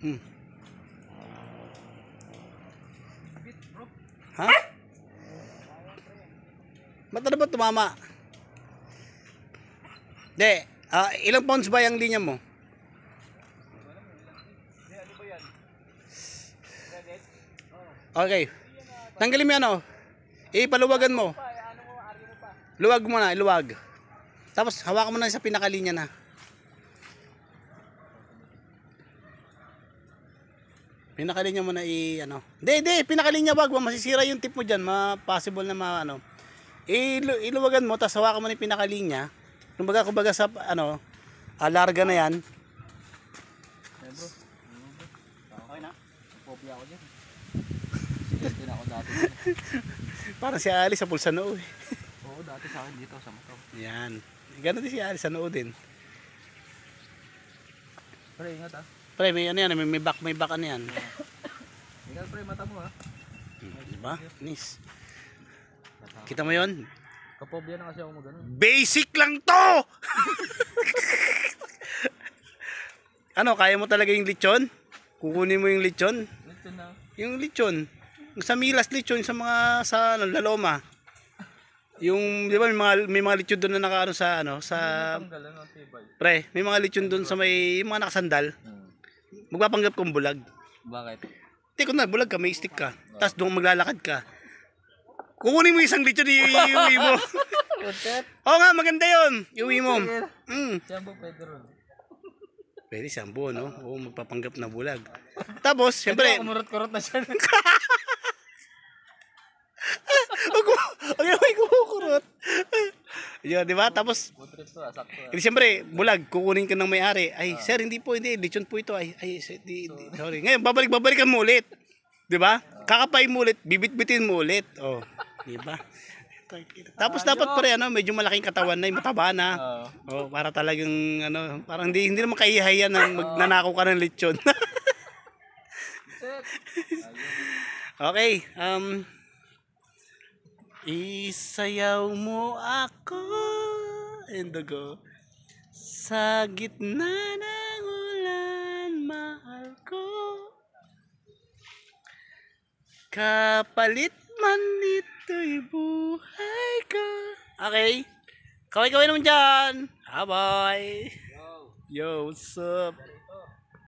Hmm. Ha? Ba't na ba tumama? De, ilang pounds ba yung linya mo? Okay. Tanggalin mo yan, oh. Ipaluwagan mo. Luwag mo na, iluwag. Tapos hawakan mo na sa pinakalinya na. Pinakalinya mo na ano. Hindi, pinakalinya wag mo, masisira yung tip mo diyan, possible na ano. Iluwagan mo, tapos hawakan mo na yung pinakalinya. Kumbaga sa ano, larga na yan. Okay na. Popya ako diyan. Sige na ako dati. Parang si Ali sa pulsa noo. Oo, dati sa akin dito sa motor. Yan. Ganun din si Ali sa noo din. Pre, ingat ah. Pre, may ano yan, may back ano yan. Ingat pre, mata mo ah. Diba? Nis. Kita mo yon? Kapobya na kasi ako magano. Basic lang to! Ano, kaya mo talaga yung lechon? Kukunin mo yung lechon? Lechon na. Yung lechon. Sa Milas lechon, sa Laloma. Yung, di ba, may mga lechon doon na nakaano sa, pre, may mga lechon doon sa yung mga nakasandal. Magpapanggap kong bulag. Bakit? Hindi ko na, bulag ka, may stick ka. Tapos doon maglalakad ka. Kukunin mo isang lechon, iuwi mo. Oo nga, maganda yun. Iuwi mo. Siyambo pwede ron. Pwede siyambo, no? Oo, magpapanggap na bulag. Tapos, siyempre. Kumurot-kurot na siya. Ay, kumukurot. Yun, di ba? Tapos, siyempre, bulag, kukunin ka ng may-ari. Ay, sir, hindi, lechon po ito. Ay, sorry. Ngayon, babalikan mo ulit. Di ba? Kakapay mo ulit, bibit-bitin mo ulit. Oh, di ba? Tapos dapat medyo malaking katawan na, mataba na. Oh, para talagang parang hindi naman kahihayan na magnanakaw ka ng lechon. Okay, isayaw mo ako go sa gitna ng ulan, mahal ko, kapalit man ito'y buhay ko. Okay, kaway naman dyan. Bye. Yo, what's up?